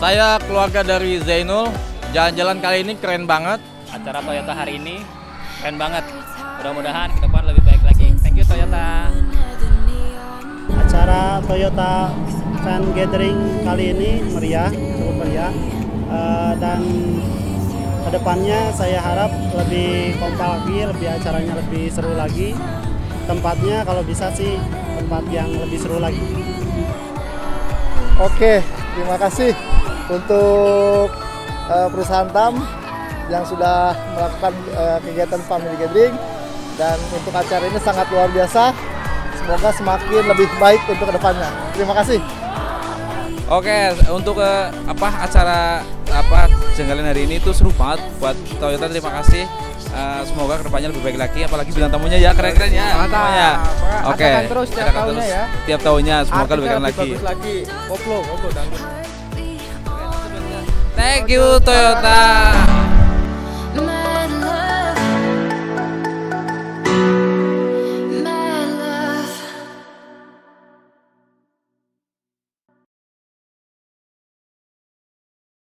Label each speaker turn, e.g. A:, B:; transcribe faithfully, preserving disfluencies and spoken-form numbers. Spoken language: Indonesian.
A: Saya keluarga dari Zainul. Jalan-jalan kali ini keren banget.
B: Acara Toyota hari ini keren banget. Mudah-mudahan ke depan lebih baik lagi. Thank you Toyota.
C: Acara Toyota Fan Gathering kali ini meriah, cukup meriah. Uh, dan kedepannya saya harap lebih kompak lagi, lebih acaranya lebih seru lagi. Tempatnya kalau bisa sih tempat yang lebih seru lagi.
D: Oke, terima kasih untuk uh, perusahaan T A M yang sudah melakukan uh, kegiatan family gathering, dan untuk acara ini sangat luar biasa. Semoga semakin lebih baik untuk kedepannya. Terima kasih.
A: Oke, untuk uh, apa acara apa jenggalan hari ini itu seru banget buat Toyota. Terima kasih. Uh, semoga kedepannya lebih baik lagi, apalagi bintang tamunya ya keren-keren ya semuanya. Oke,
E: terus tiap tahunnya ya.
A: Tiap tahunnya semoga lebih keren lagi.
E: Bagus lagi. Koplo, koplo dan
A: Thank you Toyota.